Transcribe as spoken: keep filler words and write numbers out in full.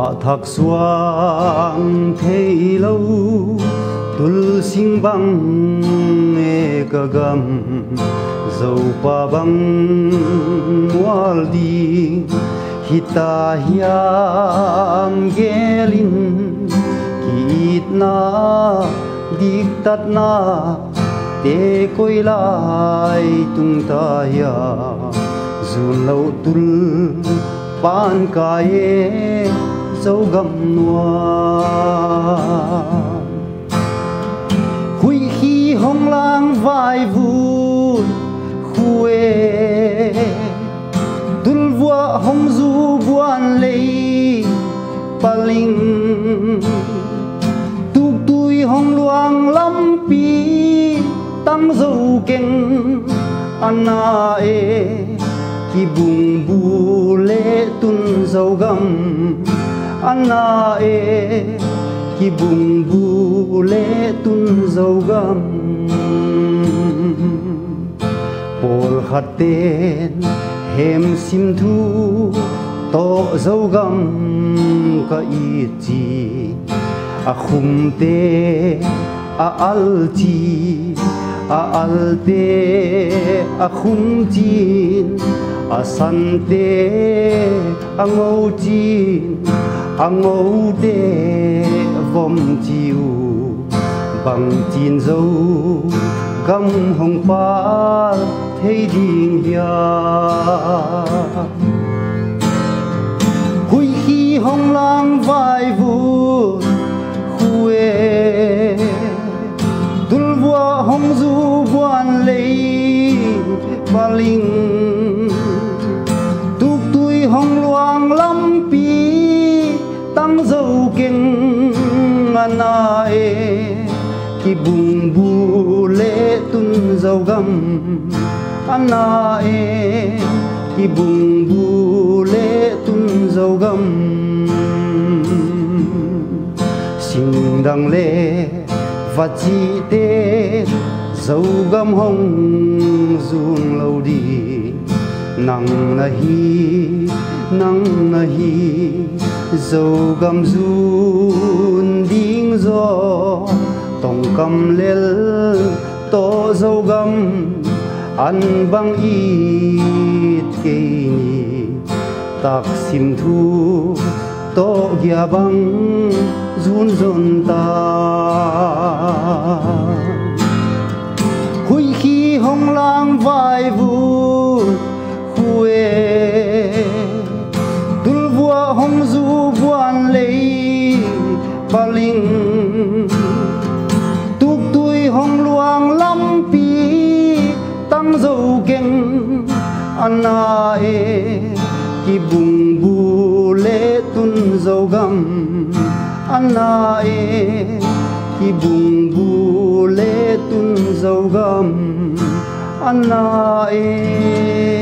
thạc xoang thấy lâu tul sinh băng e cả gam dầu pa băng mual đi hita hiam gelin kit na dik tat na te koi lai tung ta ya zun lâu tul pan ka ye dấu gầm noa khui khi hong lang vai vun khuê tul vua hong du buan lei paling tuk tui hong luang lam pi tăng dâu keng ana e ki bung bu le tun dâu gam ana e ki bung bu le tun dâu gam pol khaten hem sim thu to dâu gam ka i chi a khum te a al chi a al te a khum chin a san te a ngô chin a ngô te vom chiu bằng chin dâu gam hồng pa thấy điên ya khui khi hong lang vai vu khuê tul vua hong du buan lei paling tuk tui hong luang lam pi tăng dâu keng ana e ki bung bu le tun dâu gam ana e ki bung bu le tun dâu gam sing dang le và chi te dâu gam hong dung lâu đi nang na hi nang na hi dâu gam run ding gió tong kam lel to dâu gam an bang it ke ni tak sim thu to gya bang run zon ta khui khi hong lang vai vu khuê tul vua hong du buan lei paling tuk tui hong luang lam pi tăng dâu keng ana e ki bung bu le tun dâu gam ana e ki bung bu le tun dâu gam ana e